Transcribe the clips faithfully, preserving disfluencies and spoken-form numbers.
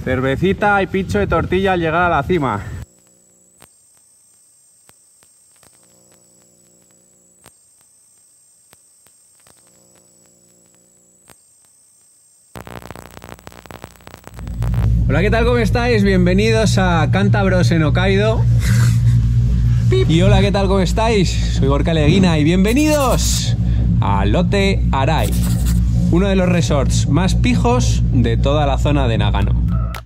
Cervecita y pincho de tortilla al llegar a la cima. Hola, ¿qué tal? ¿Cómo estáis? Bienvenidos a Cántabros en Hokkaido. Y hola, ¿qué tal? ¿Cómo estáis? Soy Gorka Leguina y bienvenidos a Lotte Arai, uno de los resorts más pijos de toda la zona de Nagano.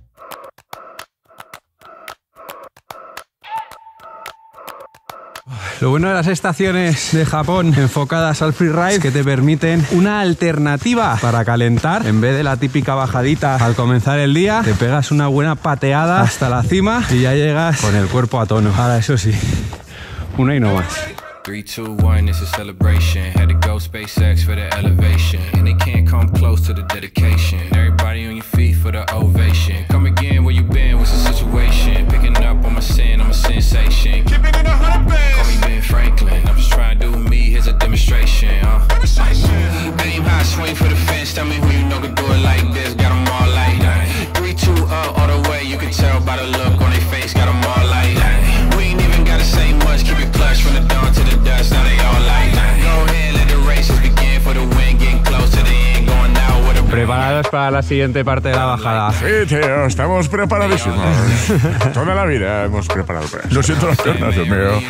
Lo bueno de las estaciones de Japón enfocadas al freeride es que te permiten una alternativa para calentar. En vez de la típica bajadita al comenzar el día, te pegas una buena pateada hasta la cima y ya llegas con el cuerpo a tono. Ahora, eso sí, una y no más. three, two, one, it's a celebration. Had to go SpaceX for the elevation. And they can't come close to the dedication. Everybody on your feet for the ovation. Come again, where you been, what's the situation? Picking up on my sin, I'm a sensation. Keeping it a hundred bands. Call me Ben Franklin, I'm just trying to do me, here's a demonstration. Uh. Aim high, swing for the fence, tell me who you know can do it like this. Got them all like that. three, two, up, all the way, you can tell by the look on their face. Got them all like that. We ain't even gotta say much, keep it plush from the dawn to the dust. Now they all like that. Go ahead, let the races begin for the win, getting close to the end, going out with a... ¿Preparados para la siguiente parte de la bajada? Sí, tío, estamos preparadísimos. Toda la vida hemos preparado para eso. Lo siento las piernas, Dios mío.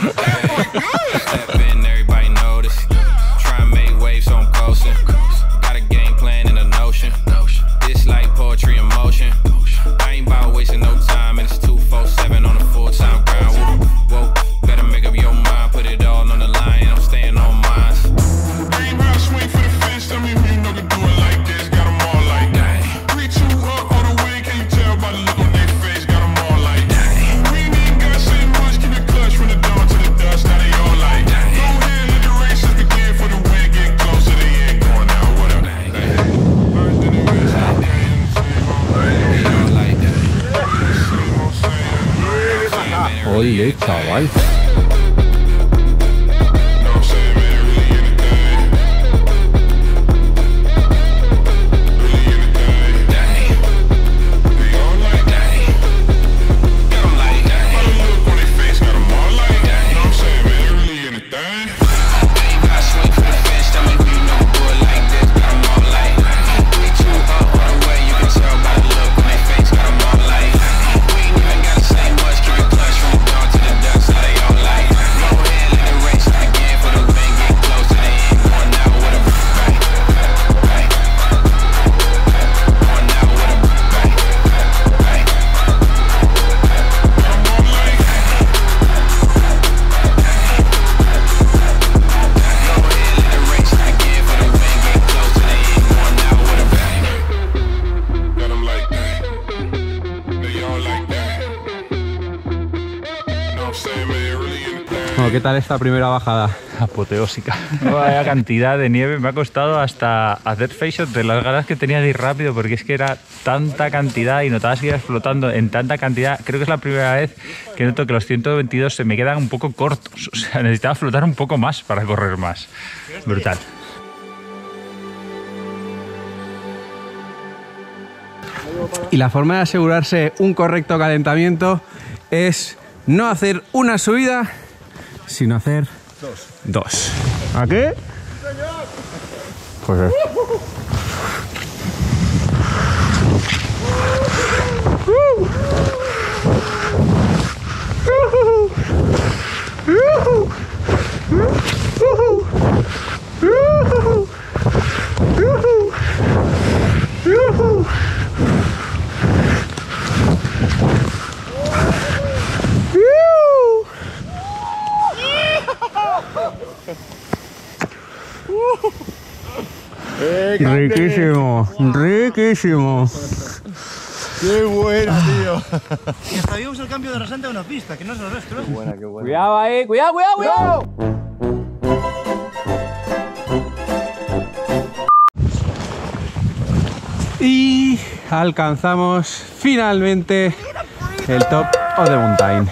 Oye, chaval. Bueno, ¿qué tal esta primera bajada? Apoteósica. Vaya cantidad de nieve, me ha costado hasta hacer face-shot de las ganas que tenía de ir rápido, porque es que era tanta cantidad y notabas que ibas flotando en tanta cantidad. Creo que es la primera vez que noto que los ciento veintidós se me quedan un poco cortos, o sea, necesitaba flotar un poco más para correr más. Brutal. Y la forma de asegurarse un correcto calentamiento es no hacer una subida, sino hacer dos. Dos. ¿A qué? Pues riquísimo, riquísimo. ¡Qué bueno, tío! Y hasta vimos el cambio de rasante a una pista, que no es el resto, ¿no? Qué buena, qué buena. Cuidado ahí, cuidado, cuidado, cuidado. Y alcanzamos finalmente el top of the mountain.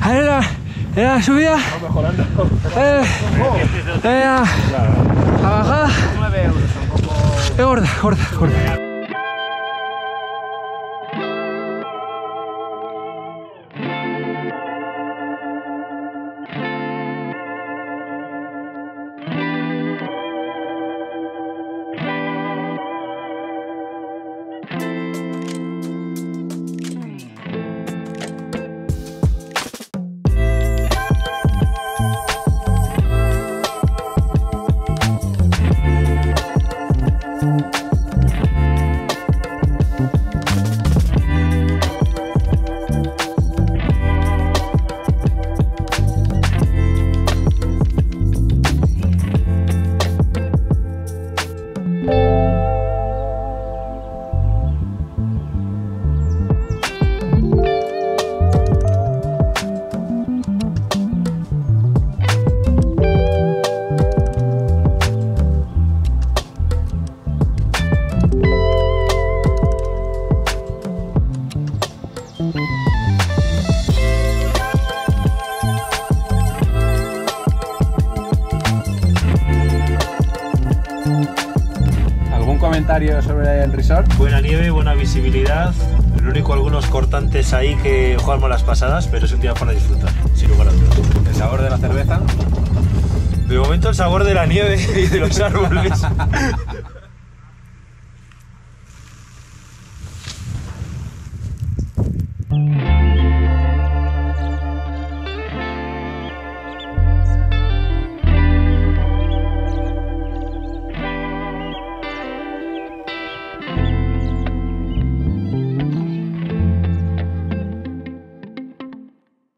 Ahí en la, en la subida. Vamos mejorando. Eh, eh, la, la bajada. nueve euros, un poco... Es gorda, gorda, gorda. Comentario sobre el resort. Buena nieve, buena visibilidad. Lo único, algunos cortantes ahí que jugamos las pasadas, pero es un día para disfrutar, sin lugar a dudas. El sabor de la cerveza. De momento el sabor de la nieve y de los árboles. Mm.